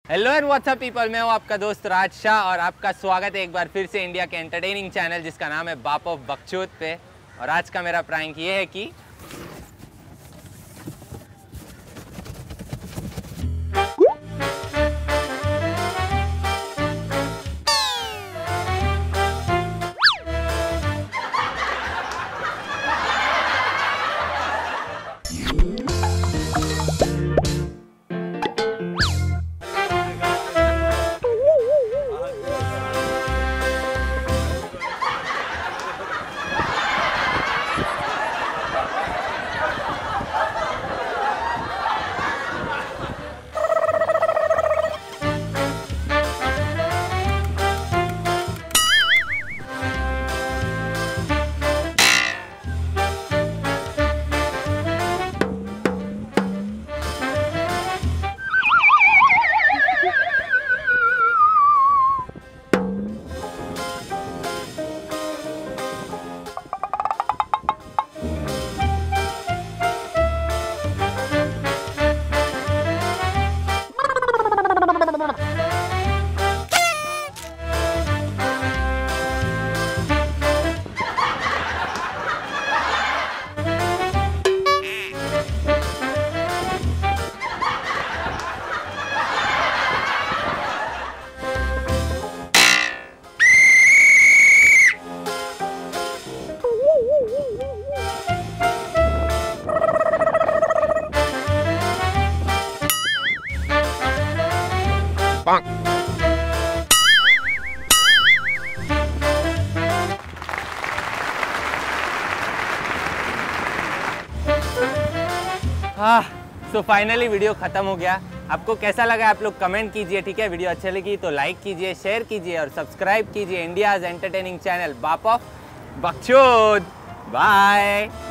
Hello and WhatsApp people, मैं हूँ आपका दोस्त राज शाह और आपका स्वागत है एक बार फिर से इंडिया के एंटरटेनिंग चैनल जिसका नाम है बाप ऑफ बकचोद पे। और आज का मेरा प्रैंक ये है कि सो फाइनली वीडियो खत्म हो गया। आपको कैसा लगा आप लोग कमेंट कीजिए, ठीक है। वीडियो अच्छी लगी तो लाइक कीजिए, शेयर कीजिए और सब्सक्राइब कीजिए India's entertaining channel Baap of Bakchod. Bye.